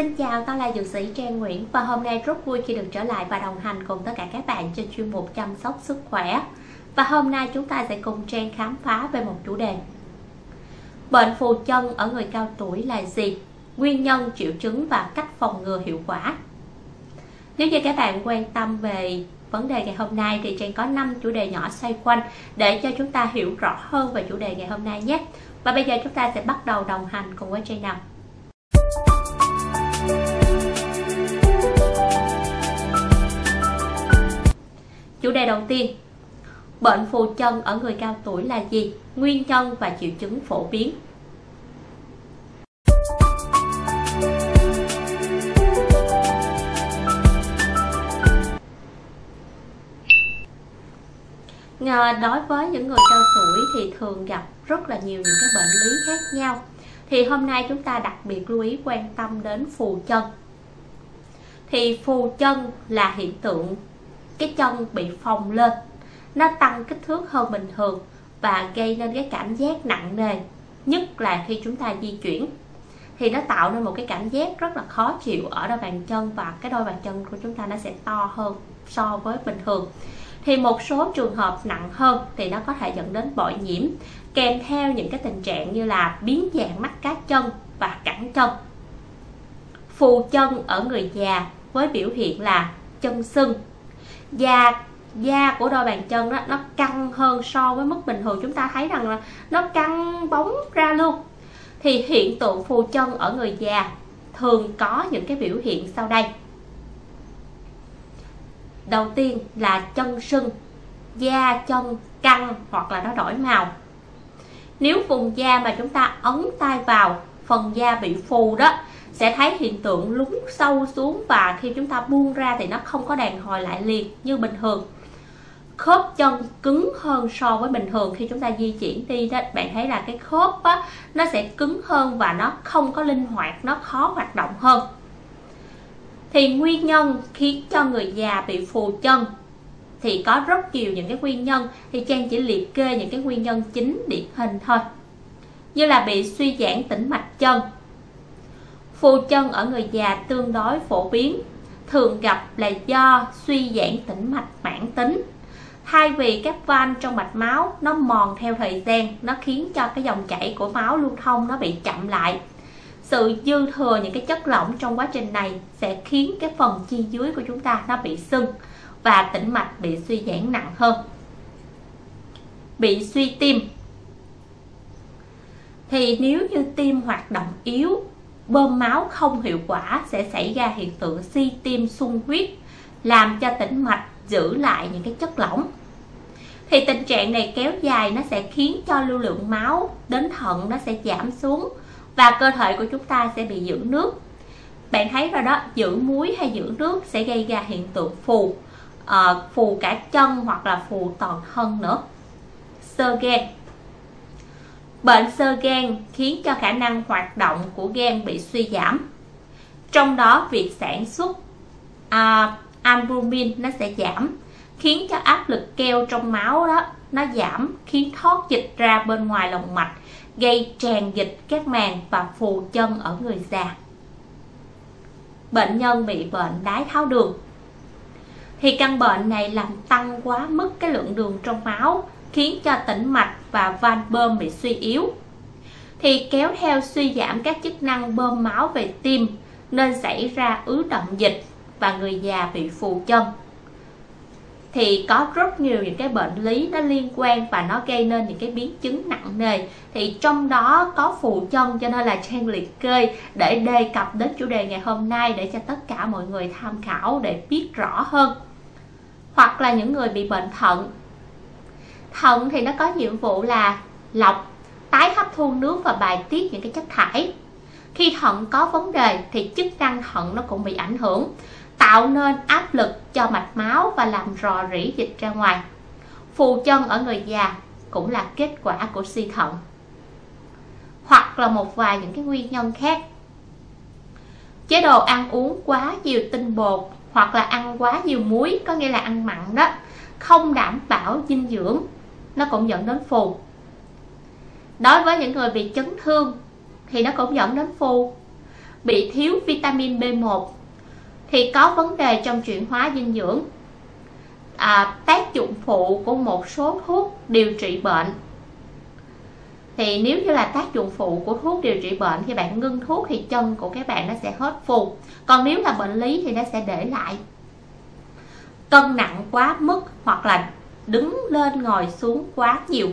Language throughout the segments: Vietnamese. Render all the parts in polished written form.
Xin chào, tôi là dược sĩ Trang Nguyễn và hôm nay rất vui khi được trở lại và đồng hành cùng tất cả các bạn trên chuyên mục chăm sóc sức khỏe. Và hôm nay chúng ta sẽ cùng Trang khám phá về một chủ đề. Bệnh phù chân ở người cao tuổi là gì? Nguyên nhân, triệu chứng và cách phòng ngừa hiệu quả. Nếu như các bạn quan tâm về vấn đề ngày hôm nay thì Trang có 5 chủ đề nhỏ xoay quanh để cho chúng ta hiểu rõ hơn về chủ đề ngày hôm nay nhé. Và bây giờ chúng ta sẽ bắt đầu đồng hành cùng với Trang nào. Chủ đề đầu tiên, bệnh phù chân ở người cao tuổi là gì? Nguyên nhân và triệu chứng phổ biến. Đối với những người cao tuổi thì thường gặp rất là nhiều những cái bệnh lý khác nhau. Thì hôm nay chúng ta đặc biệt lưu ý quan tâm đến phù chân. Thì phù chân là hiện tượng cái chân bị phồng lên, nó tăng kích thước hơn bình thường và gây nên cái cảm giác nặng nề, nhất là khi chúng ta di chuyển. Thì nó tạo nên một cái cảm giác rất là khó chịu ở đôi bàn chân và cái đôi bàn chân của chúng ta nó sẽ to hơn so với bình thường. Thì một số trường hợp nặng hơn thì nó có thể dẫn đến bội nhiễm, kèm theo những cái tình trạng như là biến dạng mắt cá chân và cẳng chân. Phù chân ở người già với biểu hiện là chân sưng, da của đôi bàn chân đó nó căng hơn so với mức bình thường, chúng ta thấy rằng là nó căng bóng ra luôn. Thì hiện tượng phù chân ở người già thường có những cái biểu hiện sau đây. Đầu tiên là chân sưng, da chân căng hoặc là nó đổi màu. Nếu vùng da mà chúng ta ấn tay vào, phần da bị phù đó, sẽ thấy hiện tượng lún sâu xuống và khi chúng ta buông ra thì nó không có đàn hồi lại liền như bình thường. Khớp chân cứng hơn so với bình thường, khi chúng ta di chuyển đi đó, bạn thấy là cái khớp á, nó sẽ cứng hơn và nó không có linh hoạt, nó khó hoạt động hơn. Thì nguyên nhân khiến cho người già bị phù chân thì có rất nhiều những cái nguyên nhân, thì Trang chỉ liệt kê những cái nguyên nhân chính điển hình thôi. Như là bị suy giãn tĩnh mạch chân. Phù chân ở người già tương đối phổ biến, thường gặp là do suy giãn tĩnh mạch mãn tính. Thay vì các van trong mạch máu nó mòn theo thời gian, nó khiến cho cái dòng chảy của máu lưu thông nó bị chậm lại. Sự dư thừa những cái chất lỏng trong quá trình này sẽ khiến cái phần chi dưới của chúng ta nó bị sưng và tĩnh mạch bị suy giãn nặng hơn. Bị suy tim. Thì nếu như tim hoạt động yếu, bơm máu không hiệu quả, sẽ xảy ra hiện tượng suy tim sung huyết, làm cho tĩnh mạch giữ lại những cái chất lỏng. Thì tình trạng này kéo dài nó sẽ khiến cho lưu lượng máu đến thận nó sẽ giảm xuống và cơ thể của chúng ta sẽ bị giữ nước. Bạn thấy rồi đó, giữ muối hay giữ nước sẽ gây ra hiện tượng phù, phù cả chân hoặc là phù toàn thân nữa. Xơ gan. Bệnh xơ gan khiến cho khả năng hoạt động của gan bị suy giảm. Trong đó việc sản xuất albumin nó sẽ giảm, khiến cho áp lực keo trong máu đó nó giảm, khiến thoát dịch ra bên ngoài lòng mạch, gây tràn dịch các màng và phù chân ở người già. Bệnh nhân bị bệnh đái tháo đường. Thì căn bệnh này làm tăng quá mức cái lượng đường trong máu, khiến cho tĩnh mạch và van bơm bị suy yếu. Thì kéo theo suy giảm các chức năng bơm máu về tim, nên xảy ra ứ đọng dịch và người già bị phù chân. Thì có rất nhiều những cái bệnh lý nó liên quan và nó gây nên những cái biến chứng nặng nề. Thì trong đó có phù chân, cho nên là Trang liệt kê để đề cập đến chủ đề ngày hôm nay để cho tất cả mọi người tham khảo để biết rõ hơn. Hoặc là những người bị bệnh thận. Thận thì nó có nhiệm vụ là lọc, tái hấp thu nước và bài tiết những cái chất thải. Khi thận có vấn đề thì chức năng thận nó cũng bị ảnh hưởng, tạo nên áp lực cho mạch máu và làm rò rỉ dịch ra ngoài. Phù chân ở người già cũng là kết quả của suy thận. Hoặc là một vài những cái nguyên nhân khác. Chế độ ăn uống quá nhiều tinh bột hoặc là ăn quá nhiều muối, có nghĩa là ăn mặn đó, không đảm bảo dinh dưỡng, nó cũng dẫn đến phù. Đối với những người bị chấn thương thì nó cũng dẫn đến phù. bị thiếu vitamin B1 thì có vấn đề trong chuyển hóa dinh dưỡng. Tác dụng phụ của một số thuốc điều trị bệnh, thì nếu như là tác dụng phụ của thuốc điều trị bệnh thì bạn ngưng thuốc thì chân của các bạn nó sẽ hết phù. Còn nếu là bệnh lý thì nó sẽ để lại cân nặng quá mức hoặc là đứng lên ngồi xuống quá nhiều.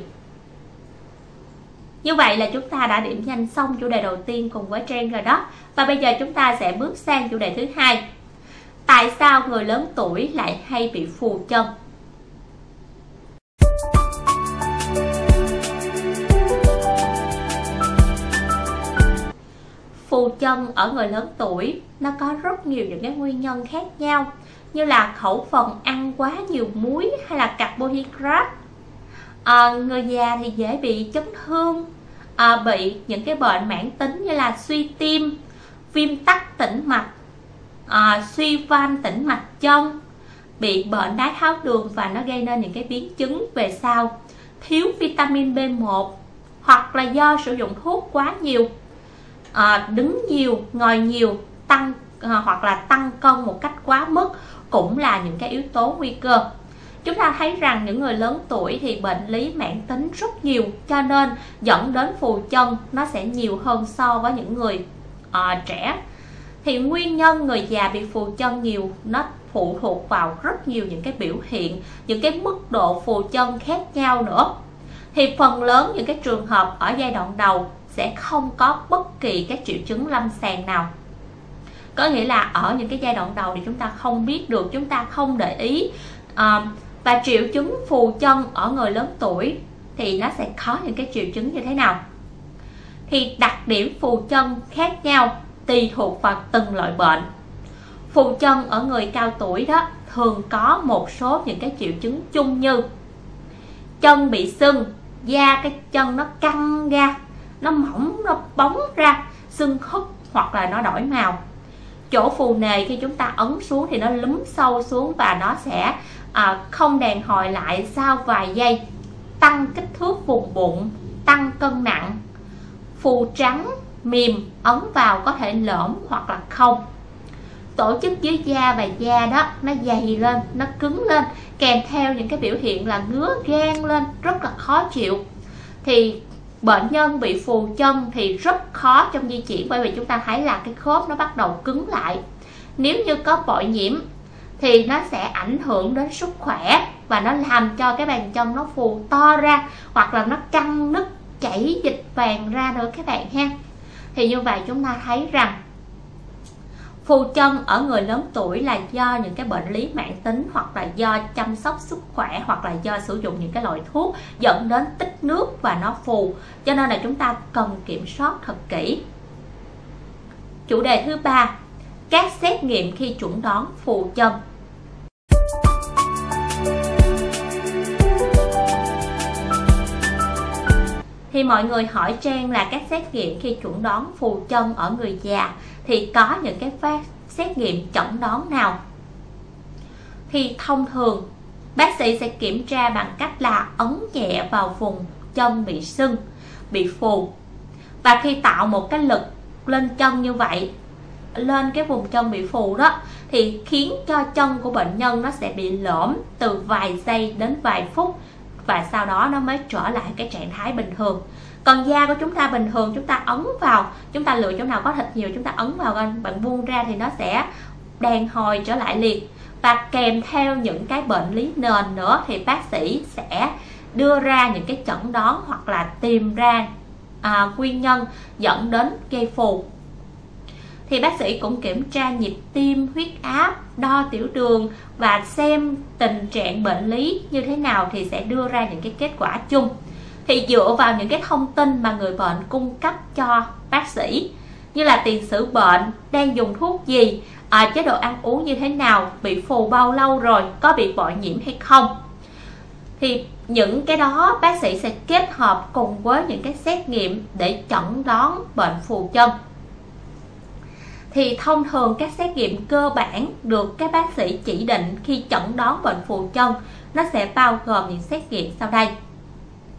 Như vậy là chúng ta đã điểm danh xong chủ đề đầu tiên cùng với Trang rồi đó. Và bây giờ chúng ta sẽ bước sang chủ đề thứ hai. Tại sao người lớn tuổi lại hay bị phù chân? Phù chân ở người lớn tuổi nó có rất nhiều những cái nguyên nhân khác nhau, như là khẩu phần ăn quá nhiều muối hay là carbohydrate. Người già thì dễ bị chấn thương, bị những cái bệnh mãn tính như là suy tim, viêm tắc tĩnh mạch, suy van tĩnh mạch chân, bị bệnh đái tháo đường và nó gây nên những cái biến chứng về sau, thiếu vitamin B1 hoặc là do sử dụng thuốc quá nhiều, đứng nhiều, ngồi nhiều, hoặc là tăng cân một cách quá mức cũng là những cái yếu tố nguy cơ. Chúng ta thấy rằng những người lớn tuổi thì bệnh lý mãn tính rất nhiều, cho nên dẫn đến phù chân nó sẽ nhiều hơn so với những người trẻ. Thì nguyên nhân người già bị phù chân nhiều nó phụ thuộc vào rất nhiều những cái biểu hiện, những cái mức độ phù chân khác nhau nữa. Thì phần lớn những cái trường hợp ở giai đoạn đầu sẽ không có bất kỳ các triệu chứng lâm sàng nào. Có nghĩa là ở những cái giai đoạn đầu thì chúng ta không biết được, chúng ta không để ý. Và triệu chứng phù chân ở người lớn tuổi thì nó sẽ có những cái triệu chứng như thế nào? Thì đặc điểm phù chân khác nhau tùy thuộc vào từng loại bệnh. Phù chân ở người cao tuổi đó thường có một số những cái triệu chứng chung như chân bị sưng, da cái chân nó căng ra, nó mỏng, nó bóng ra, sưng húp hoặc là nó đổi màu. Chỗ phù nề khi chúng ta ấn xuống thì nó lúm sâu xuống và nó sẽ không đàn hồi lại sau vài giây. Tăng kích thước vùng bụng, tăng cân nặng. Phù trắng, mềm, ấn vào có thể lõm hoặc là không. Tổ chức dưới da và da đó nó dày lên, nó cứng lên, kèm theo những cái biểu hiện là ngứa gan lên, rất là khó chịu. Thì bệnh nhân bị phù chân thì rất khó trong di chuyển, bởi vì chúng ta thấy là cái khớp nó bắt đầu cứng lại. Nếu như có bội nhiễm thì nó sẽ ảnh hưởng đến sức khỏe và nó làm cho cái bàn chân nó phù to ra, hoặc là nó căng nứt, chảy dịch vàng ra nữa các bạn ha. Thì như vậy chúng ta thấy rằng phù chân ở người lớn tuổi là do những cái bệnh lý mãn tính, hoặc là do chăm sóc sức khỏe, hoặc là do sử dụng những cái loại thuốc dẫn đến tích nước và nó phù. Cho nên là chúng ta cần kiểm soát thật kỹ. Chủ đề thứ ba, các xét nghiệm khi chuẩn đoán phù chân. Thì mọi người hỏi Trang là các xét nghiệm khi chuẩn đoán phù chân ở người già thì có những cái xét nghiệm chẩn đoán nào? Thì thông thường bác sĩ sẽ kiểm tra bằng cách là ấn nhẹ vào vùng chân bị sưng, bị phù. Và khi tạo một cái lực lên chân như vậy, lên cái vùng chân bị phù đó, thì khiến cho chân của bệnh nhân nó sẽ bị lõm từ vài giây đến vài phút, và sau đó nó mới trở lại cái trạng thái bình thường. Còn da của chúng ta bình thường, chúng ta ấn vào, chúng ta lựa chỗ nào có thịt nhiều chúng ta ấn vào, bạn buông ra thì nó sẽ đàn hồi trở lại liền. Và kèm theo những cái bệnh lý nền nữa thì bác sĩ sẽ đưa ra những cái chẩn đoán hoặc là tìm ra nguyên nhân dẫn đến gây phù. Thì bác sĩ cũng kiểm tra nhịp tim, huyết áp, đo tiểu đường và xem tình trạng bệnh lý như thế nào thì sẽ đưa ra những cái kết quả chung. Thì dựa vào những cái thông tin mà người bệnh cung cấp cho bác sĩ, như là tiền sử bệnh, đang dùng thuốc gì, chế độ ăn uống như thế nào, bị phù bao lâu rồi, có bị bội nhiễm hay không, thì những cái đó bác sĩ sẽ kết hợp cùng với những cái xét nghiệm để chẩn đoán bệnh phù chân. Thì thông thường các xét nghiệm cơ bản được các bác sĩ chỉ định khi chẩn đoán bệnh phù chân nó sẽ bao gồm những xét nghiệm sau đây.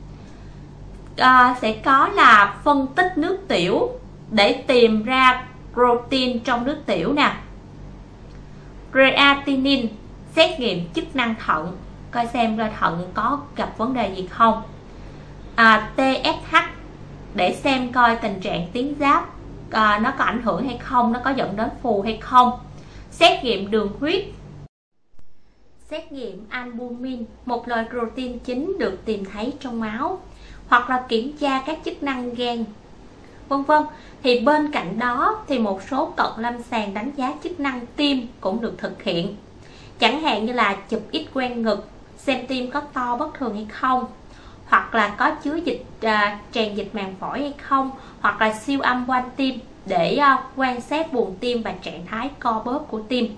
Sẽ có là phân tích nước tiểu để tìm ra protein trong nước tiểu nè. Creatinine, xét nghiệm chức năng thận, coi xem coi thận có gặp vấn đề gì không. TSH, để xem coi tình trạng tuyến giáp nó có ảnh hưởng hay không, nó có dẫn đến phù hay không. Xét nghiệm đường huyết, xét nghiệm albumin, một loại protein chính được tìm thấy trong máu, hoặc là kiểm tra các chức năng gan, vân vân. Thì bên cạnh đó thì một số cận lâm sàng đánh giá chức năng tim cũng được thực hiện, chẳng hạn như là chụp X-quang ngực xem tim có to bất thường hay không, hoặc là có chứa tràn dịch màng phổi hay không, hoặc là siêu âm quanh tim để quan sát buồng tim và trạng thái co bóp của tim.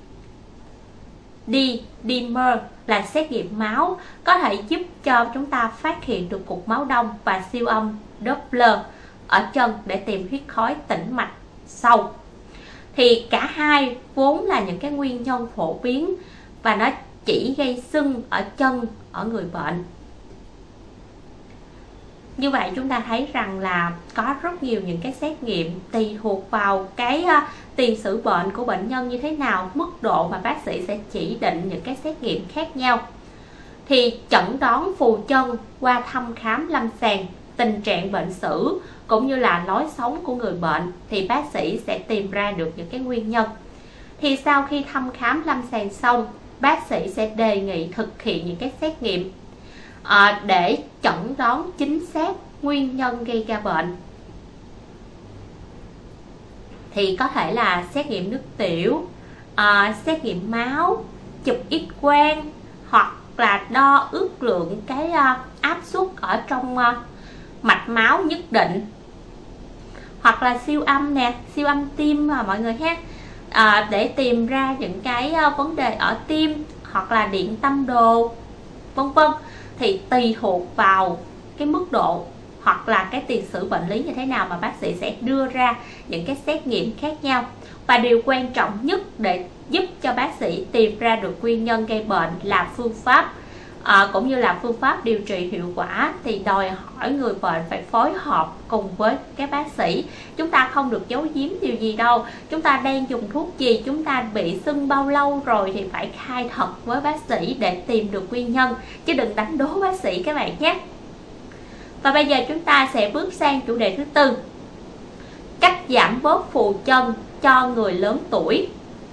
Dimer là xét nghiệm máu, có thể giúp cho chúng ta phát hiện được cục máu đông, và siêu âm Doppler ở chân để tìm huyết khối tĩnh mạch sâu. Thì cả hai vốn là những cái nguyên nhân phổ biến và nó chỉ gây sưng ở chân ở người bệnh. Như vậy chúng ta thấy rằng là có rất nhiều những cái xét nghiệm tùy thuộc vào cái tiền sử bệnh của bệnh nhân như thế nào, mức độ mà bác sĩ sẽ chỉ định những cái xét nghiệm khác nhau. Thì chẩn đoán phù chân qua thăm khám lâm sàng, tình trạng bệnh sử cũng như là lối sống của người bệnh thì bác sĩ sẽ tìm ra được những cái nguyên nhân. Thì sau khi thăm khám lâm sàng xong, bác sĩ sẽ đề nghị thực hiện những cái xét nghiệm để chẩn đoán chính xác nguyên nhân gây ra bệnh. Thì có thể là xét nghiệm nước tiểu, xét nghiệm máu, chụp X-quang, hoặc là đo ước lượng cái áp suất ở trong mạch máu nhất định, hoặc là siêu âm nè, siêu âm tim mà mọi người ha, để tìm ra những cái vấn đề ở tim, hoặc là điện tâm đồ, vân vân. Thì tùy thuộc vào cái mức độ hoặc là cái tiền sử bệnh lý như thế nào mà bác sĩ sẽ đưa ra những cái xét nghiệm khác nhau. Và điều quan trọng nhất để giúp cho bác sĩ tìm ra được nguyên nhân gây bệnh là phương pháp cũng như là phương pháp điều trị hiệu quả, thì đòi hỏi người bệnh phải phối hợp cùng với các bác sĩ. Chúng ta không được giấu giếm điều gì đâu. Chúng ta đang dùng thuốc gì, chúng ta bị sưng bao lâu rồi thì phải khai thật với bác sĩ để tìm được nguyên nhân, chứ đừng đánh đố bác sĩ các bạn nhé. Và bây giờ chúng ta sẽ bước sang chủ đề thứ tư, cách giảm bớt phù chân cho người lớn tuổi.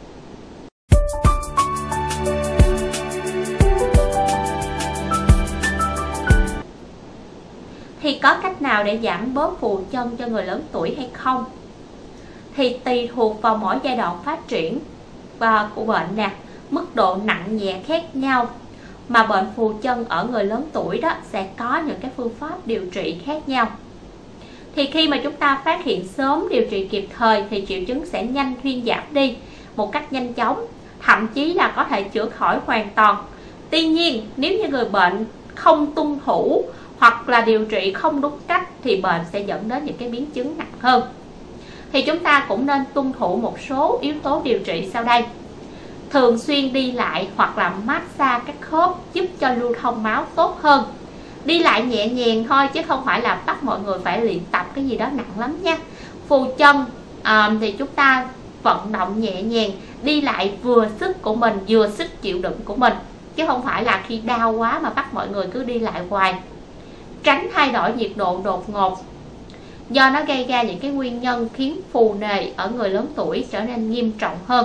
Thì có cách nào để giảm bớt phù chân cho người lớn tuổi hay không? Thì tùy thuộc vào mỗi giai đoạn phát triển của bệnh nè, mức độ nặng nhẹ khác nhau, mà bệnh phù chân ở người lớn tuổi đó sẽ có những cái phương pháp điều trị khác nhau. Thì khi mà chúng ta phát hiện sớm, điều trị kịp thời thì triệu chứng sẽ nhanh thuyên giảm đi một cách nhanh chóng, thậm chí là có thể chữa khỏi hoàn toàn. Tuy nhiên nếu như người bệnh không tuân thủ hoặc là điều trị không đúng cách thì bệnh sẽ dẫn đến những cái biến chứng nặng hơn. Thì chúng ta cũng nên tuân thủ một số yếu tố điều trị sau đây. Thường xuyên đi lại hoặc là massage các khớp giúp cho lưu thông máu tốt hơn. Đi lại nhẹ nhàng thôi chứ không phải là bắt mọi người phải luyện tập cái gì đó nặng lắm nha. Phù chân thì chúng ta vận động nhẹ nhàng, đi lại vừa sức của mình, vừa sức chịu đựng của mình, chứ không phải là khi đau quá mà bắt mọi người cứ đi lại hoài. Tránh thay đổi nhiệt độ đột ngột, do nó gây ra những cái nguyên nhân khiến phù nề ở người lớn tuổi trở nên nghiêm trọng hơn.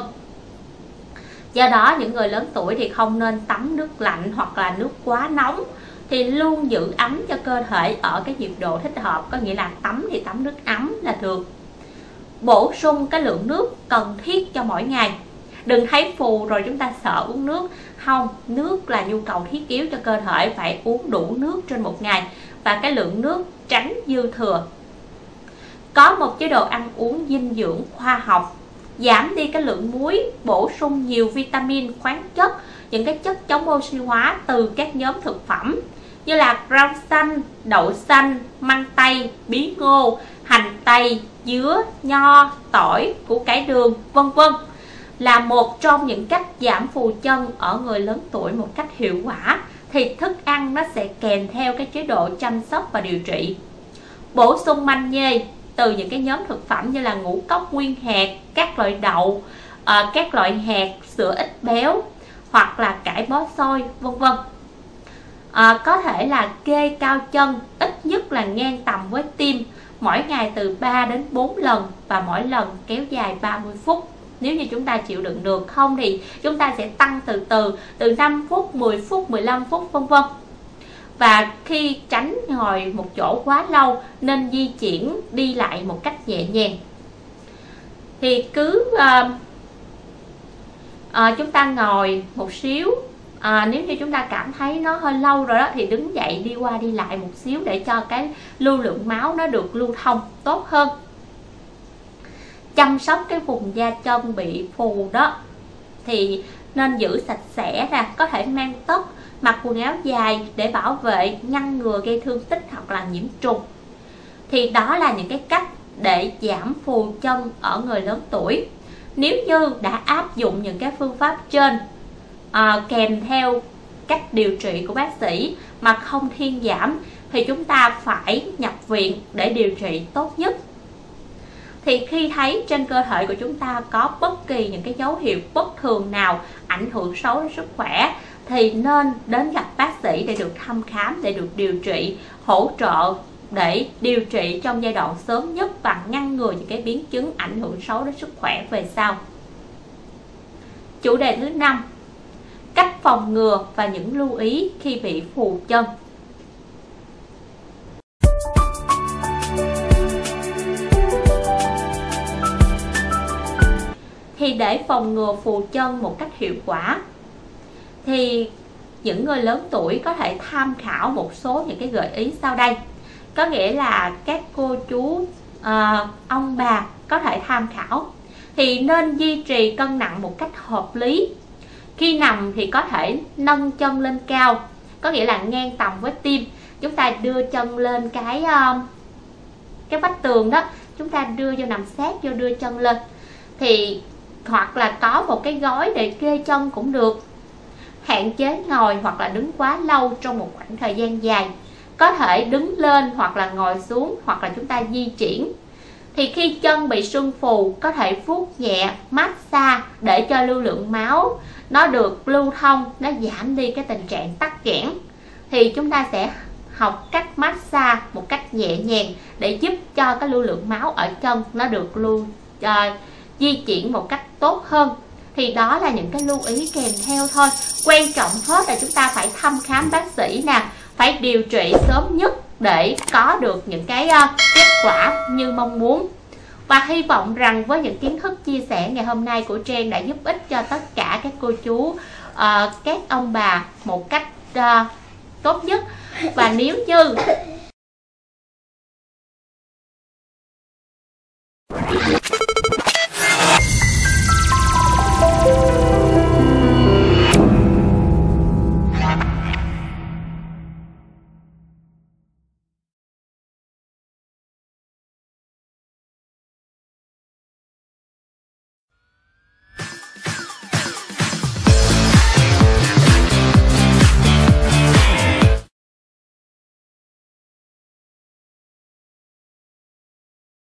Do đó những người lớn tuổi thì không nên tắm nước lạnh hoặc là nước quá nóng, thì luôn giữ ấm cho cơ thể ở cái nhiệt độ thích hợp, có nghĩa là tắm thì tắm nước ấm là được. Bổ sung cái lượng nước cần thiết cho mỗi ngày. Đừng thấy phù rồi chúng ta sợ uống nước. Không, nước là nhu cầu thiết yếu cho cơ thể, phải uống đủ nước trên một ngày, và cái lượng nước tránh dư thừa. Có một chế độ ăn uống dinh dưỡng khoa học, giảm đi cái lượng muối, bổ sung nhiều vitamin, khoáng chất, những cái chất chống oxy hóa từ các nhóm thực phẩm như là rau xanh, đậu xanh, măng tây, bí ngô, hành tây, dứa, nho, tỏi, củ cải đường, vân vân, là một trong những cách giảm phù chân ở người lớn tuổi một cách hiệu quả. Thì thức ăn nó sẽ kèm theo cái chế độ chăm sóc và điều trị. Bổ sung magie, từ những cái nhóm thực phẩm như là ngũ cốc nguyên hạt, các loại đậu, các loại hạt, sữa ít béo hoặc là cải bó xôi vân vân. Có thể là kê cao chân ít nhất là ngang tầm với tim, mỗi ngày từ 3 đến 4 lần và mỗi lần kéo dài 30 phút. Nếu như chúng ta chịu đựng được, không thì chúng ta sẽ tăng từ 5 phút, 10 phút, 15 phút vân vân. Và khi tránh ngồi một chỗ quá lâu nên di chuyển đi lại một cách nhẹ nhàng. Thì cứ chúng ta ngồi một xíu, nếu như chúng ta cảm thấy nó hơi lâu rồi đó thì đứng dậy đi qua đi lại một xíu để cho cái lưu lượng máu nó được lưu thông tốt hơn. Chăm sóc cái vùng da chân bị phù đó thì nên giữ sạch sẽ ra, có thể mang tất, mặc quần áo dài để bảo vệ, ngăn ngừa gây thương tích hoặc là nhiễm trùng. Thì đó là những cái cách để giảm phù chân ở người lớn tuổi. Nếu như đã áp dụng những cái phương pháp trên kèm theo cách điều trị của bác sĩ mà không thuyên giảm thì chúng ta phải nhập viện để điều trị tốt nhất. Thì khi thấy trên cơ thể của chúng ta có bất kỳ những cái dấu hiệu bất thường nào ảnh hưởng xấu đến sức khỏe thì nên đến gặp bác sĩ để được thăm khám, để được điều trị, hỗ trợ để điều trị trong giai đoạn sớm nhất và ngăn ngừa những cái biến chứng ảnh hưởng xấu đến sức khỏe về sau. Chủ đề thứ 5: cách phòng ngừa và những lưu ý khi bị phù chân. Thì để phòng ngừa phù chân một cách hiệu quả thì những người lớn tuổi có thể tham khảo một số những cái gợi ý sau đây. Có nghĩa là các cô chú, ông bà có thể tham khảo. Thì nên duy trì cân nặng một cách hợp lý. Khi nằm thì có thể nâng chân lên cao, có nghĩa là ngang tầm với tim. Chúng ta đưa chân lên cái vách tường đó, chúng ta đưa vô, nằm sát vô, đưa chân lên. Thì hoặc là có một cái gối để kê chân cũng được. Hạn chế ngồi hoặc là đứng quá lâu trong một khoảng thời gian dài. Có thể đứng lên hoặc là ngồi xuống, hoặc là chúng ta di chuyển. Thì khi chân bị sưng phù có thể vuốt nhẹ, massage để cho lưu lượng máu nó được lưu thông, nó giảm đi cái tình trạng tắc nghẽn. Thì chúng ta sẽ học cách massage một cách nhẹ nhàng để giúp cho cái lưu lượng máu ở chân nó được di chuyển một cách tốt hơn. Thì đó là những cái lưu ý kèm theo thôi. Quan trọng hết là chúng ta phải thăm khám bác sĩ nè, phải điều trị sớm nhất để có được những cái kết quả như mong muốn. Và hy vọng rằng với những kiến thức chia sẻ ngày hôm nay của Trang đã giúp ích cho tất cả các cô chú, các ông bà một cách tốt nhất. Và nếu như